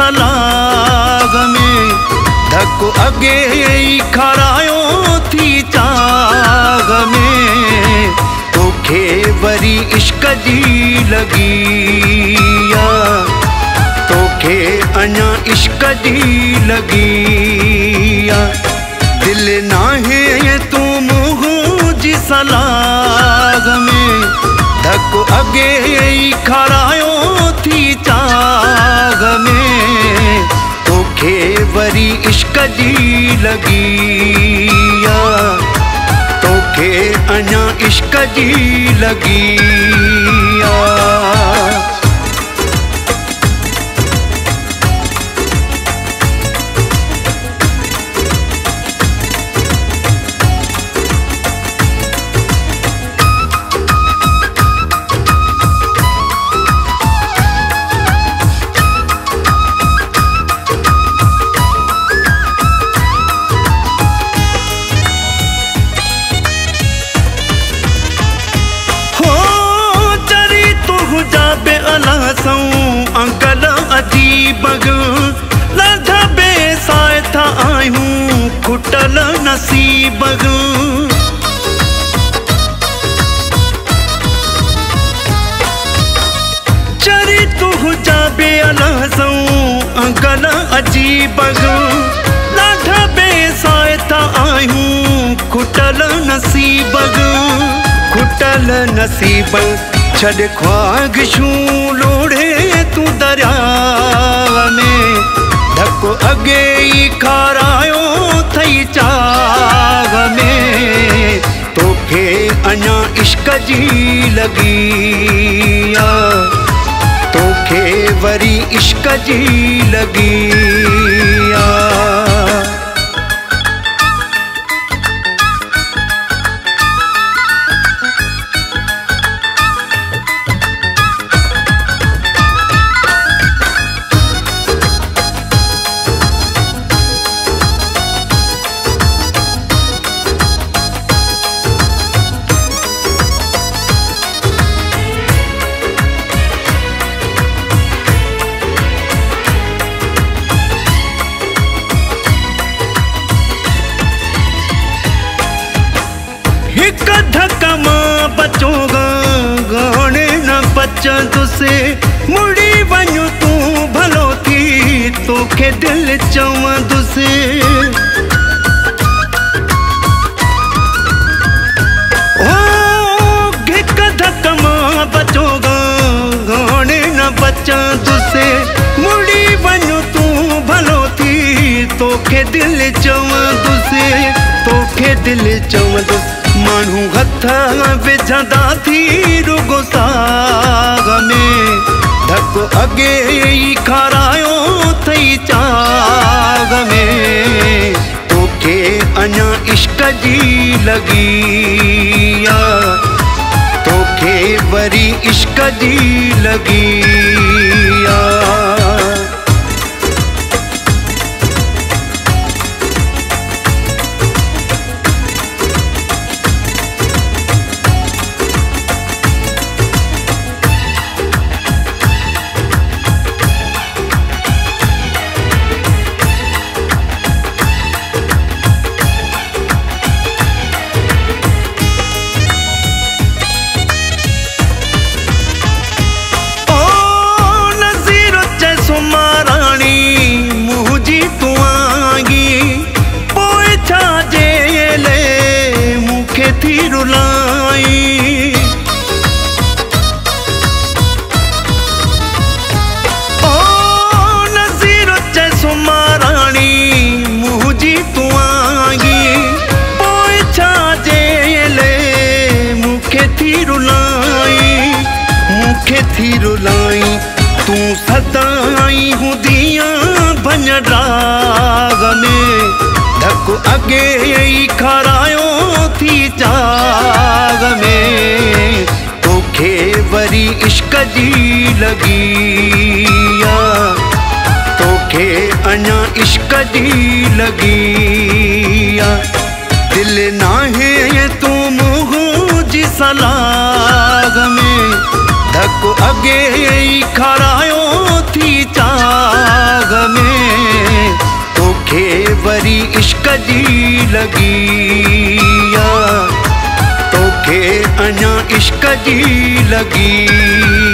सलाग में धक अगे ई खारायो थी चाग में तोखे वरी इश्क जी लगी तोखे अञा इश्क जी लगी दिल नाहे तू मुँह जी सलाग में धक अगे ई खारायो थी चाग में तोखे वरी इश्क जी लगी तोखे अञा इश्क जी लगी अंकल अजीब लधा बेसाए था आयूं खुटल नसीब चरी तू जाबे अलहसों अंकल अजीब लधा बेसाए था आयूं खुटल नसीब छड़ ख्वाग शूं लोड़े तू दरिया में धको अगे ई खारायो थई चाग में तोखे अञा इश्क जी लगी तोखे वरी इश्क जी लगी एक धक्का मां बचोगा गाने न बचन तुसे मुड़ी वञू तू भलो थी तोखे दिल चवां तुसे ओ एक धक्का मां बचोगा गाने न बचन तुसे मुड़ी वञू तू भलो थी तोखे दिल चवां तुसे तोखे दिल चवां तुसे मानू हथ विझंदा थी रुगो साग में धक अगे ई खारायो थई चाग में तोखे अञा इश्क जी लगी तोखे वरी इश्क जी लगी थी रुलाई ओ नज़ीर जैसो महारानी मुझी तू आगी पोए छा जेले मुखे थी रुलाई तू सदाई हूँ दिया भंजराग में धक अगे ई खारायो थी चाग में तोखे वरी इश्क जी लगी तोखे अञा इश्क जी लगी दिल नाहे तू मुँह जी सलाग में धक अगे ई खारायो थी चाग लगी या तोखे अञा इश्क जी लगी।